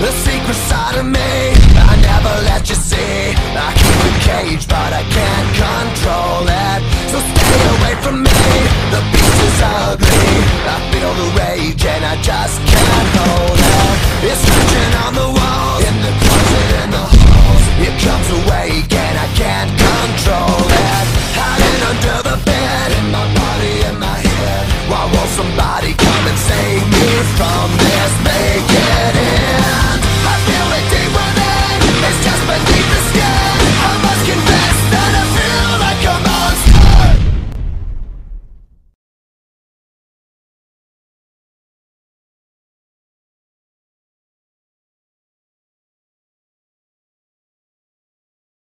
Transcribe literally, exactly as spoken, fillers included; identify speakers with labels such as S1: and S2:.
S1: the secret side of me I never let you see. I keep it caged but I can't control it, so stay away from me. The beast is ugly, I feel the rage and I just can't hold it.